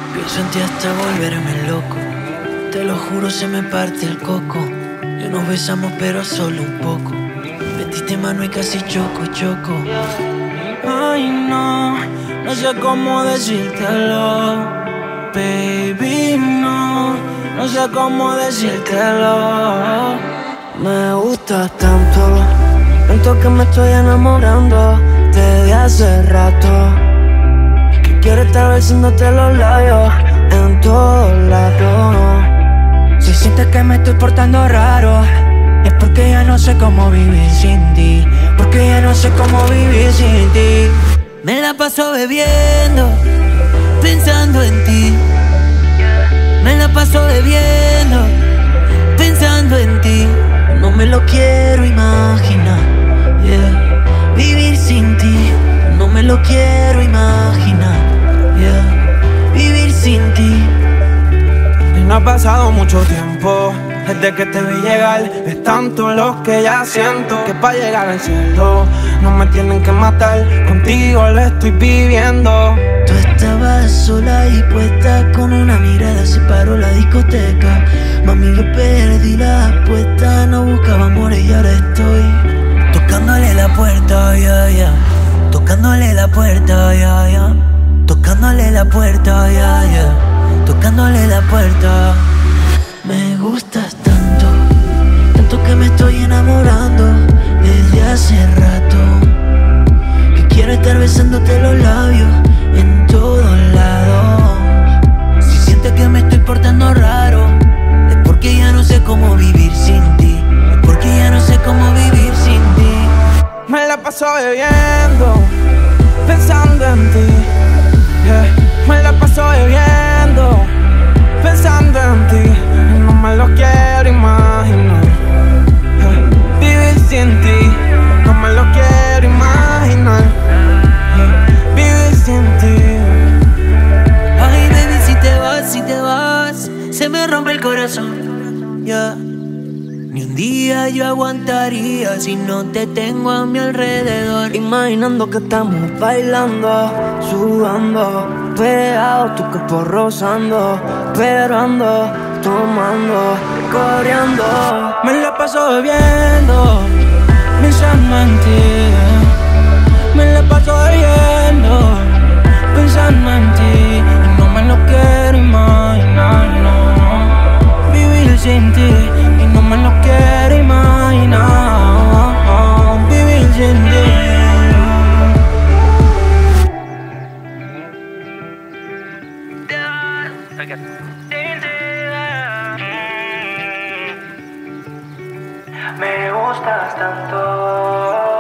Pienso en ti hasta volverme loco. Te lo juro, se me parte el coco. Y nos besamos pero solo un poco. Metiste mano y casi choco. Ay no, no sé cómo decírtelo. Baby, no sé cómo decírtelo. Me gustas tanto, tanto que me estoy enamorando desde hace rato. Que quiero estar besándote los labios en todos lados. Si sientes que me estoy portando raro, es porque ya no sé cómo vivir sin ti. Porque ya no sé cómo vivir sin ti. Me la paso bebiendo, pensando en ti. Me la paso bebiendo, pensando en ti. No me lo quiero imaginar, yeah. Vivir sin ti, no me lo quiero imaginar, yeah. Vivir sin ti. Y no ha pasado mucho tiempo desde que te vi llegar. Es tanto lo que ya siento que para llegar al cielo no me tienen que matar. Contigo lo estoy viviendo. Tú estabas sola y puesta, con una mirada se paró la discoteca. Mami, yo perdí la apuesta, no buscaba amor y ahora estoy tocándole la puerta, yeah. Tocándole la puerta, yeah. Tocándole la puerta, yeah. Tocándole la puerta. Me gustas tanto, tanto que me estoy enamorando desde hace rato. Que quiero estar besándote los labios en todos lados. Si sientes que me estoy portando raro, es porque ya no sé cómo vivir sin ti. Es porque ya no sé cómo vivir sin ti. Me la paso bebiendo, pensando en ti, yeah. Me la paso bebiendo, pensando en ti. No me lo quiero imaginar, yeah. Vivir sin ti, no me lo quiero imaginar, yeah. Vivir sin ti. Ay, baby, si te vas, se me rompe el corazón, yeah. Ni un día yo aguantaría si no te tengo a mi alrededor. Imaginando que estamos bailando, sudando, pegados, tu cuerpo rozando, esperando, tomando, coreando. Me la paso bebiendo, pensando en ti. Me la paso bebiendo, pensando en ti. Y no me lo quiero imaginar, no. Vivir sin ti. No me lo quiero imaginar, vivir sin ti. Me gustas tanto.